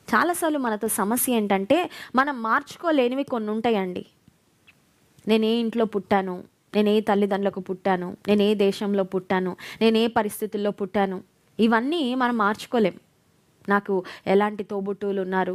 చాలాసార్లు మనతో సమస్య ఏంటంటే మనం మార్చుకోలేనివి కొన్ని ఉంటాయండి. నేను ఏ ఇంట్లో పుట్టాను, నేను ఏ తల్లిదండ్రులకు పుట్టాను, నేను ఏ దేశంలో పుట్టాను, నేను ఏ పరిస్థితుల్లో పుట్టాను, ఇవన్నీ మనం మార్చుకోలేం. నాకు ఎలాంటి తోబుట్టువులు ఉన్నారు,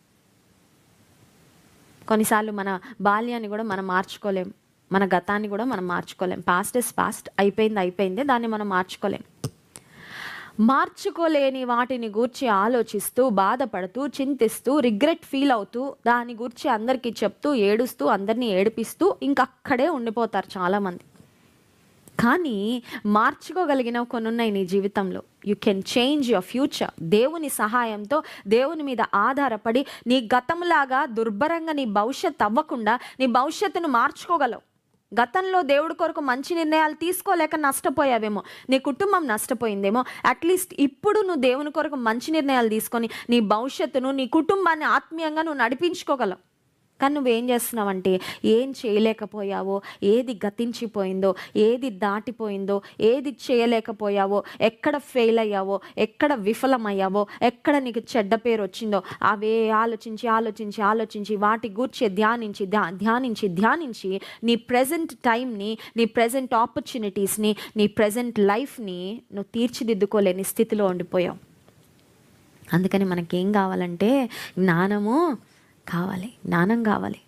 కొన్నిసార్లు మన బాల్యాన్ని కూడా మనం మార్చుకోలేం, మన గతాన్ని కూడా మనం మార్చుకోలేం. పాస్ట్ ఇస్ పాస్ట్, అయిపోయింది, దాన్ని మనం మార్చుకోలేం. మార్చుకోలేని వాటిని గూర్చి ఆలోచిస్తూ, బాధపడుతూ, చింతిస్తూ, రిగ్రెట్ ఫీల్ అవుతూ, దాని గురించి అందరికీ చెప్తూ, ఏడుస్తూ, అందరినీ ఏడిపిస్తూ ఇంకక్కడే ఉండిపోతారు చాలామంది. కానీ మార్చుకోగలిగినవి కొన్ని ఉన్నాయి నీ జీవితంలో. You can change your future. దేవుని సహాయంతో, దేవుని మీద ఆధారపడి నీ గతంలాగా దుర్భరంగా నీ భవిష్యత్తు అవ్వకుండా నీ భవిష్యత్తును మార్చుకోగలవు. గతంలో దేవుడి కొరకు మంచి నిర్ణయాలు తీసుకోలేక నష్టపోయావేమో, నీ కుటుంబం నష్టపోయిందేమో. అట్లీస్ట్ ఇప్పుడు నువ్వు దేవుని కొరకు మంచి నిర్ణయాలు తీసుకొని నీ భవిష్యత్తును, నీ కుటుంబాన్ని ఆత్మీయంగా నువ్వు నడిపించుకోగలవు. కానీ నువ్వేం చేస్తున్నావంటే, ఏం చేయలేకపోయావో, ఏది గతించిపోయిందో, ఏది దాటిపోయిందో, ఏది చేయలేకపోయావో, ఎక్కడ ఫెయిల్ అయ్యావో, ఎక్కడ విఫలమయ్యావో, ఎక్కడ నీకు చెడ్డ పేరు వచ్చిందో అవే ఆలోచించి వాటి గూర్చి ధ్యానించి నీ ప్రెజెంట్ టైంని, నీ ప్రెజెంట్ ఆపర్చునిటీస్ని, నీ ప్రెజెంట్ లైఫ్ని నువ్వు తీర్చిదిద్దుకోలేని స్థితిలో ఉండిపోయావు. అందుకని మనకేం కావాలంటే జ్ఞానం కావాలి.